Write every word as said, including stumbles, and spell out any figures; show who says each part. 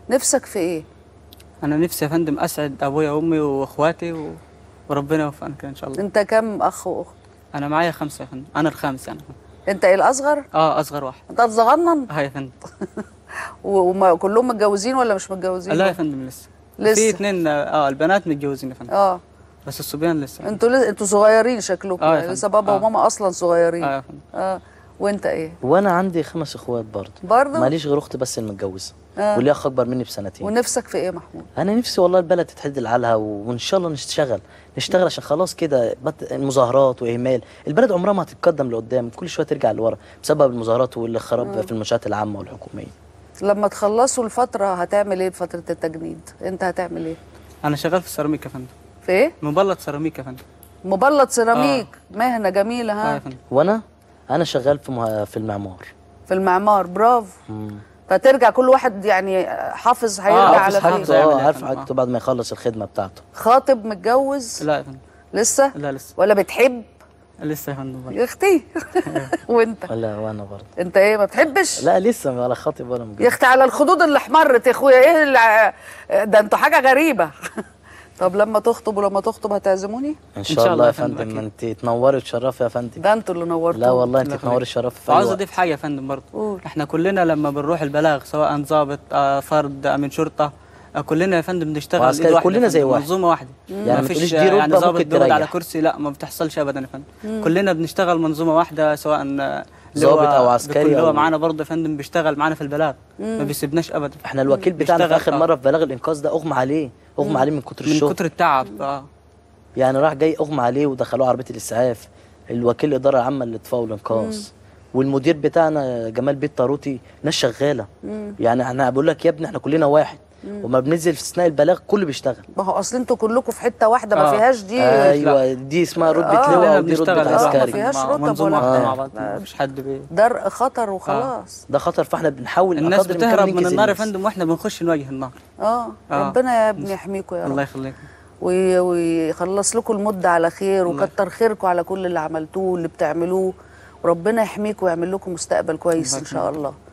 Speaker 1: نفسك في ايه؟
Speaker 2: انا نفسي يا فندم اسعد ابويا وامي واخواتي و... وربنا يوفقنا كده ان شاء الله.
Speaker 1: انت كم اخ واخت؟
Speaker 2: انا معايا خمسه يا فندم، انا الخامس يعني.
Speaker 1: انت ايه الاصغر؟
Speaker 2: اه اصغر واحد.
Speaker 1: انت الصغنن؟
Speaker 2: اه يا فندم.
Speaker 1: وكلهم متجوزين ولا مش متجوزين؟
Speaker 2: لا يا فندم لسه.
Speaker 1: لسه
Speaker 2: في اتنين اه البنات متجوزين يا فندم.
Speaker 1: اه
Speaker 2: بس الصبيان لسه.
Speaker 1: انتوا لسه انتوا صغيرين شكلكم.
Speaker 2: آه
Speaker 1: يعني لسه بابا
Speaker 2: آه.
Speaker 1: وماما اصلا صغيرين.
Speaker 2: اه يا فندم.
Speaker 1: اه وانت ايه؟
Speaker 3: وانا عندي خمس اخوات برضه.
Speaker 1: برضه؟
Speaker 3: ماليش غير اختي بس اللي متجوزه.
Speaker 1: آه.
Speaker 3: واللي اخ اكبر مني بسنتين.
Speaker 1: ونفسك في ايه يا محمود؟
Speaker 3: انا نفسي والله البلد تتحدل عليها وان شاء الله نشتغل نشتغل عشان خلاص كده بط... مظاهرات واهمال. البلد عمرها ما هتتقدم لقدام، كل شويه ترجع لورا بسبب المظاهرات والخراب في المنشآت العامه والحكوميه.
Speaker 1: لما تخلصوا الفتره هتعمل ايه بفتره التجنيد؟ انت هتعمل ايه؟
Speaker 2: انا شغال في السيراميك يا فندم.
Speaker 1: في ايه؟
Speaker 2: مبلط سيراميك يا فندم.
Speaker 1: مبلط سيراميك. آه. مهنه جميله. ها
Speaker 2: اه يا فندم.
Speaker 3: وانا انا شغال في مه... في المعمار.
Speaker 1: في المعمار. برافو.
Speaker 3: مم.
Speaker 1: فترجع كل واحد يعني حافظ هيرجع
Speaker 2: آه
Speaker 1: على
Speaker 2: حافظ
Speaker 1: فين؟
Speaker 3: اه عارف حاجته بعد ما يخلص الخدمه بتاعته.
Speaker 1: خاطب متجوز؟
Speaker 2: لا يا فندم.
Speaker 1: لسه؟
Speaker 2: لا لسه.
Speaker 1: ولا بتحب؟
Speaker 2: لسه يا فندم.
Speaker 1: يا اختي. وانت؟
Speaker 3: ولا وانا برضه.
Speaker 1: انت ايه ما بتحبش؟
Speaker 3: لا لسه ولا خاطب ولا متجوز.
Speaker 1: يا اختي على الخدود اللي احمرت يا اخويا. ايه اللي ده انتوا حاجه غريبه. طب لما تخطب ولما تخطب هتعزموني؟
Speaker 3: ان شاء, شاء الله يا فندم. ما انت تنوري وتشرفي يا فندم.
Speaker 1: ده انتوا اللي نورتوا.
Speaker 3: لا والله انت تنوري الشرف في
Speaker 2: عاوز اضيف حاجه يا فندم برضه. احنا كلنا لما بنروح البلاغ سواء ضابط آه فرد امين شرطه آه كلنا يا فندم بنشتغل ايد واحده.
Speaker 3: كلنا زي واحد.
Speaker 2: منظومه واحده.
Speaker 3: يعني
Speaker 2: ما فيش
Speaker 3: يعني
Speaker 2: يعني ضابط بيقعد على
Speaker 3: تريح.
Speaker 2: كرسي، لا ما بتحصلش ابدا يا فندم. كلنا بنشتغل منظومه واحده سواء
Speaker 3: ضابط او عسكري.
Speaker 2: اللي هو معانا برضه يا فندم بيشتغل معانا في البلاغ. ما بيسيبناش ابدا.
Speaker 3: احنا الوكيل بتاعنا في اخر مره في بلاغ الانقاذ ده اغمى عليه اغمى عليه من كتر الشغل.
Speaker 2: من كتر التعب. اه
Speaker 3: يعني راح جاي اغمى عليه ودخلوه عربيه الاسعاف. الوكيل الاداره العامه للاطفاء والانقاذ والمدير بتاعنا جمال بيت طاروتي ناس شغاله. مم. يعني انا بقول لك يا ابني احنا كلنا واحد. مم. وما بننزل في اثناء البلاغ كله بيشتغل.
Speaker 1: ما هو اصل انتوا كلكم في حته واحده ما
Speaker 2: آه.
Speaker 1: فيهاش دي.
Speaker 3: ايوه دي اسمها رتبه
Speaker 1: آه.
Speaker 3: لواء ودي رتبه عسكري.
Speaker 1: ما فيهاش رتب
Speaker 2: منظومه
Speaker 1: ولا
Speaker 2: واحده مع بعض. مفيش حد بي
Speaker 1: درء خطر وخلاص.
Speaker 3: آه. ده خطر فاحنا بنحاول
Speaker 2: الناس بتهرب من النار يا فندم واحنا بنخش نواجه النار.
Speaker 1: اه, آه. ربنا يا ابني يحميكم يا رب.
Speaker 2: الله يخليك.
Speaker 1: ويخلص لكم المده على خير وكتر خيركم على كل اللي عملتوه واللي بتعملوه وربنا يحميكم ويعمل لكم مستقبل كويس ان شاء الله.